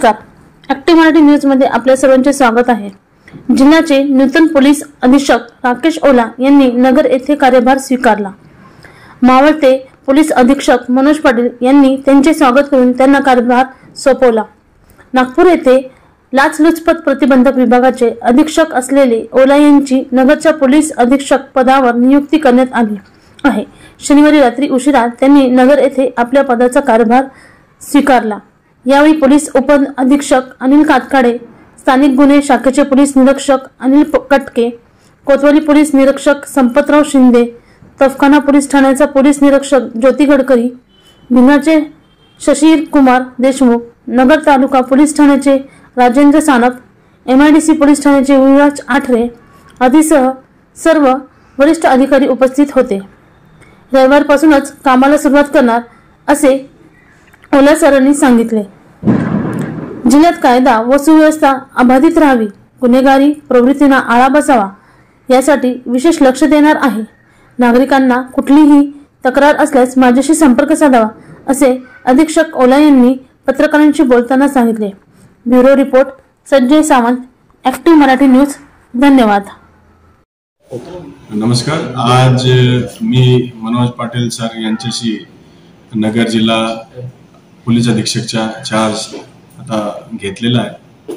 नमस्कार, ॲक्टिव्ह मराठी न्यूजमध्ये आपल्या सर्वांचे स्वागत आहे। जिल्ह्याचे नूतन पोलीस अधीक्षक राकेश ओला यांनी नगर येथे कार्यभार स्वीकारला। मावळते पोलीस अधीक्षक मनोज पाटील यांनी त्यांचे स्वागत करून त्यांना कार्यभार सोपवला। नागपूर येथे लाचलुचपत प्रतिबंधक विभागाचे अधीक्षक असलेले ओला यांची नगरच्या पोलीस अधीक्षक पदावर नियुक्ती करण्यात आली आहे। शनिवारी रात्री उशिरा त्यांनी नगर येथे आपल्या पदाचा कार्यभार स्वीकारला। यावेळी पोलीस उप अधीक्षक अनिल कातकाडे, स्थानिक गुन्हे शाखेचे पोलीस निरीक्षक अनिल कटके, कोतवाली पोलीस निरीक्षक संपतराव शिंदे, तफखाना पोलीस ठाण्याचा पोलीस निरीक्षक ज्योती गडकरी, भिंगाचे शशीर कुमार देशमुख, नगर तालुका पोलीस ठाण्याचे राजेंद्र सानप, MIDC पोलीस ठाण्याचे विराज आठरे आदीसह सर्व वरिष्ठ अधिकारी उपस्थित होते। रविवारपासूनच कामाला सुरुवात करणार असे ओला सरांनी सांगितले। जिल्ह्यात कायदा व सुव्यवस्था अबाधित राहावी, गुन्हेगारी प्रवृत्तींना आळा बसावा यासाठी विशेष लक्ष देणार आहे। नागरिकांना कुठलीही तक्रार असल्यास माझ्याशी संपर्क साधावा असे अधीक्षक ओला यांनी पत्रकारांशी बोलताना सांगितले। Bureau report Sanjay Sawant, active Marathi news. धन्यवाद। नमस्कार, आज मी मनोज पाटील सर यांच्याशी नगर जिल्हा पोलीस अधीक्षकचा चार्ज आता घेतलेला आहे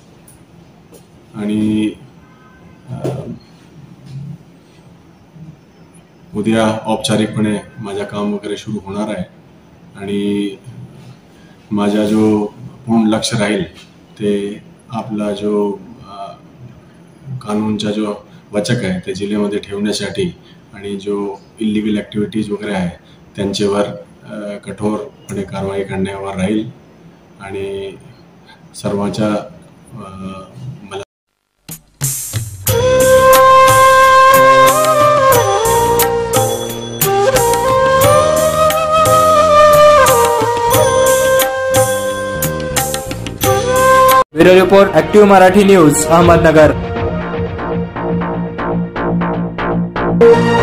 आणि उद्या औपचारिकपणे माझं काम वगैरे सुरू होणार आहे आणि माझा जो पूर्ण लक्ष राहील ते आपला जो कानूनचा जो वचक आहे ते जिल्ह्यामध्ये ठेवण्यासाठी आणि जो इल्लीगल ॲक्टिव्हिटीज वगैरे आहे त्यांच्यावर कठोरपणे कारवाई करण्यावर राहील आणि सर्वांच्या मला bureau report active Marathi news, Ahmednagar.